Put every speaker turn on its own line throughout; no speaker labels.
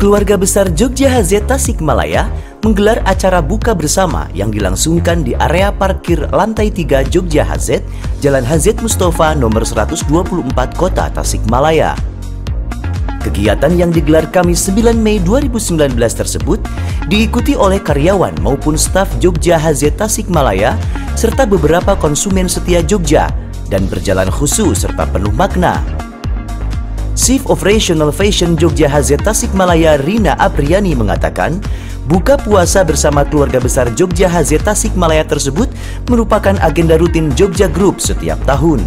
Keluarga besar Jogja HZ Tasikmalaya menggelar acara buka bersama yang dilangsungkan di area parkir lantai 3 Jogja HZ, Jalan HZ Mustafa nomor 124 Kota Tasikmalaya. Kegiatan yang digelar Kamis 9 Mei 2019 tersebut diikuti oleh karyawan maupun staf Jogja HZ Tasikmalaya serta beberapa konsumen setia Jogja dan berjalan khusus serta penuh makna. Chief Operational Fashion Jogja HZ Tasikmalaya Rina Apriani mengatakan, buka puasa bersama keluarga besar Jogja HZ Tasikmalaya tersebut merupakan agenda rutin Jogja Group setiap tahun.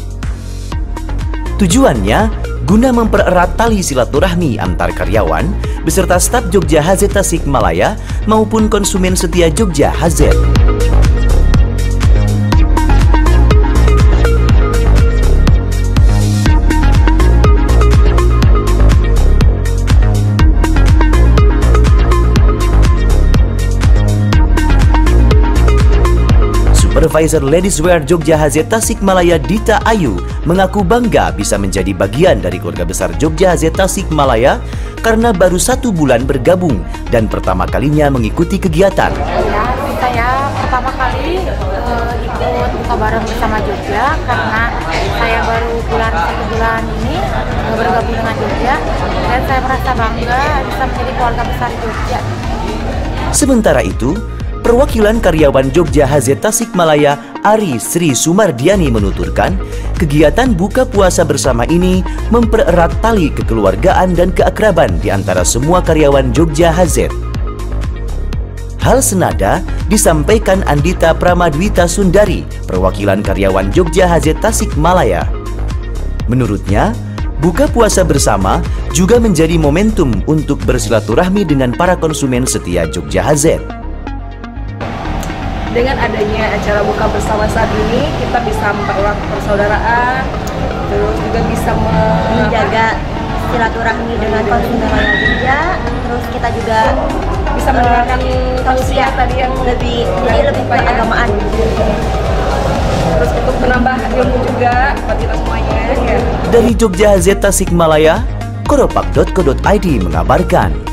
Tujuannya guna mempererat tali silaturahmi antar karyawan beserta staf Jogja HZ Tasikmalaya maupun konsumen setia Jogja HZ. Supervisor Ladies Wear Jogja HZ Tasikmalaya Dita Ayu mengaku bangga bisa menjadi bagian dari keluarga besar Jogja HZ Tasikmalaya karena baru 1 bulan bergabung dan pertama kalinya mengikuti kegiatan.
Ya, saya pertama kali ikut buka bareng bersama Jogja karena saya baru 1 bulan ini bergabung dengan Jogja dan saya merasa bangga bisa menjadi keluarga besar Jogja.
Sementara itu, perwakilan karyawan Jogja HZ Tasikmalaya Ari Sri Sumardiani menuturkan, kegiatan buka puasa bersama ini mempererat tali kekeluargaan dan keakraban di antara semua karyawan Jogja HZ. Hal senada disampaikan Andita Pramadwita Sundari, perwakilan karyawan Jogja HZ Tasikmalaya. Menurutnya, buka puasa bersama juga menjadi momentum untuk bersilaturahmi dengan para konsumen setia Jogja HZ.
Dengan adanya acara buka bersama saat ini, kita bisa mempererat persaudaraan, terus juga bisa
menjaga silaturahmi dengan konsumen lainnya juga, terus kita juga
bisa mendengarkan tausiah tadi yang
lebih keagamaan.
Terus untuk menambah ilmu juga buat kita semuanya. Ya.
Dari Jogja HZ Tasikmalaya, koropak.co.id mengabarkan.